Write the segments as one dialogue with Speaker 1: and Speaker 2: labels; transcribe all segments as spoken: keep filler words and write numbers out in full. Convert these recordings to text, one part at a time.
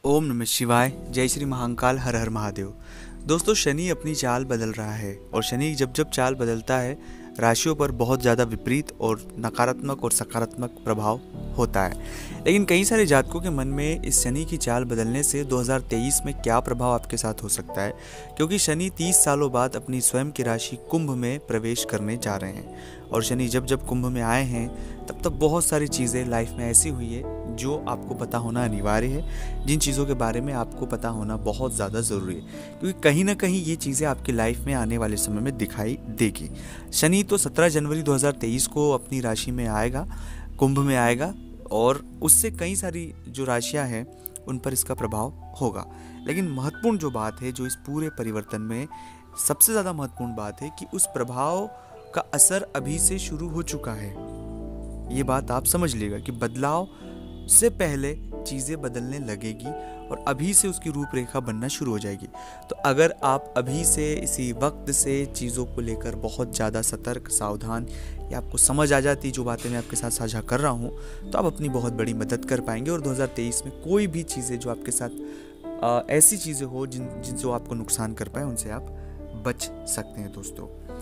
Speaker 1: ओम नमः शिवाय। जय श्री महाकाल, हर हर महादेव। दोस्तों, शनि अपनी चाल बदल रहा है और शनि जब जब चाल बदलता है राशियों पर बहुत ज़्यादा विपरीत और नकारात्मक और सकारात्मक प्रभाव होता है। लेकिन कई सारे जातकों के मन में इस शनि की चाल बदलने से दो हज़ार तेईस में क्या प्रभाव आपके साथ हो सकता है, क्योंकि शनि तीस सालों बाद अपनी स्वयं की राशि कुंभ में प्रवेश करने जा रहे हैं। और शनि जब जब कुंभ में आए हैं तब तब बहुत सारी चीज़ें लाइफ में ऐसी हुई है जो आपको पता होना अनिवार्य है, जिन चीज़ों के बारे में आपको पता होना बहुत ज़्यादा ज़रूरी है, क्योंकि कहीं ना कहीं ये चीज़ें आपकी लाइफ में आने वाले समय में दिखाई देगी। शनि तो सत्रह जनवरी दो हज़ार तेईस को अपनी राशि में आएगा, कुंभ में आएगा, और उससे कई सारी जो राशियां हैं उन पर इसका प्रभाव होगा। लेकिन महत्वपूर्ण जो बात है, जो इस पूरे परिवर्तन में सबसे ज़्यादा महत्वपूर्ण बात है कि उस प्रभाव का असर अभी से शुरू हो चुका है। ये बात आप समझ लीजिएगा कि बदलाव से पहले चीज़ें बदलने लगेगी और अभी से उसकी रूपरेखा बनना शुरू हो जाएगी। तो अगर आप अभी से इसी वक्त से चीज़ों को लेकर बहुत ज़्यादा सतर्क, सावधान, या आपको समझ आ जाती जो बातें मैं आपके साथ साझा कर रहा हूँ, तो आप अपनी बहुत बड़ी मदद कर पाएंगे। और दो हज़ार तेईस में कोई भी चीज़ें जो आपके साथ आ, ऐसी चीज़ें हो जिन जिन जो आपको नुकसान कर पाए, उनसे आप बच सकते हैं। दोस्तों,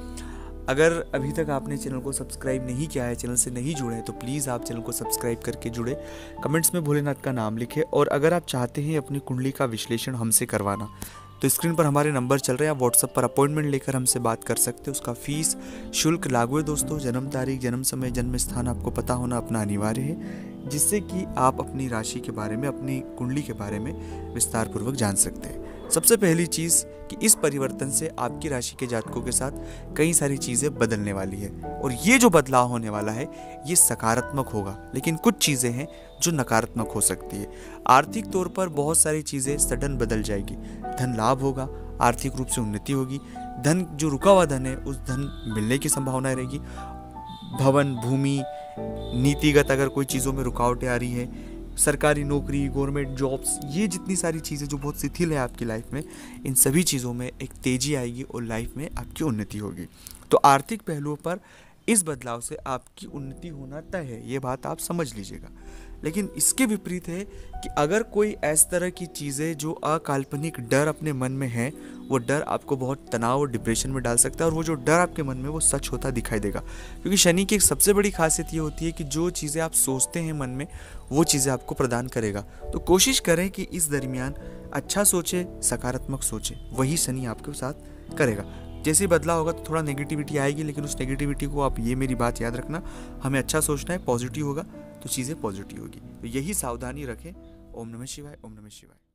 Speaker 1: अगर अभी तक आपने चैनल को सब्सक्राइब नहीं किया है, चैनल से नहीं जुड़े हैं, तो प्लीज़ आप चैनल को सब्सक्राइब करके जुड़े, कमेंट्स में भोलेनाथ का नाम लिखें। और अगर आप चाहते हैं अपनी कुंडली का विश्लेषण हमसे करवाना, तो स्क्रीन पर हमारे नंबर चल रहे हैं, आप व्हाट्सएप पर अपॉइंटमेंट लेकर हमसे बात कर सकते हैं। उसका फीस शुल्क लागू है। दोस्तों, जन्म तारीख, जन्म समय, जन्म स्थान आपको पता होना अपना अनिवार्य है, जिससे कि आप अपनी राशि के बारे में, अपनी कुंडली के बारे में विस्तार पूर्वक जान सकते हैं। सबसे पहली चीज़ कि इस परिवर्तन से आपकी राशि के जातकों के साथ कई सारी चीज़ें बदलने वाली है, और ये जो बदलाव होने वाला है ये सकारात्मक होगा। लेकिन कुछ चीज़ें हैं जो नकारात्मक हो सकती है। आर्थिक तौर पर बहुत सारी चीज़ें सडन बदल जाएगी। धन लाभ होगा, आर्थिक रूप से उन्नति होगी, धन जो रुका हुआ धन है उस धन मिलने की संभावना रहेगी। भवन, भूमि, नीतिगत अगर कोई चीज़ों में रुकावटें आ रही है, सरकारी नौकरी, गवर्नमेंट जॉब्स, ये जितनी सारी चीज़ें जो बहुत शिथिल है आपकी लाइफ में, इन सभी चीज़ों में एक तेज़ी आएगी और लाइफ में आपकी उन्नति होगी। तो आर्थिक पहलुओं पर इस बदलाव से आपकी उन्नति होना तय है, ये बात आप समझ लीजिएगा। लेकिन इसके विपरीत है कि अगर कोई इस तरह की चीज़ें जो अकाल्पनिक डर अपने मन में है, वो डर आपको बहुत तनाव और डिप्रेशन में डाल सकता है, और वो जो डर आपके मन में वो सच होता दिखाई देगा। क्योंकि शनि की एक सबसे बड़ी खासियत ये होती है कि जो चीज़ें आप सोचते हैं मन में, वो चीज़ें आपको प्रदान करेगा। तो कोशिश करें कि इस दरमियान अच्छा सोचे, सकारात्मक सोचे, वही शनि आपके साथ करेगा। जैसे ही बदलाव होगा तो थोड़ा नेगेटिविटी आएगी, लेकिन उस नेगेटिविटी को आप, ये मेरी बात याद रखना, हमें अच्छा सोचना है, पॉजिटिव होगा तो चीज़ें पॉजिटिव होगी। तो यही सावधानी रखें। ओम नमः शिवाय, ओम नमः शिवाय।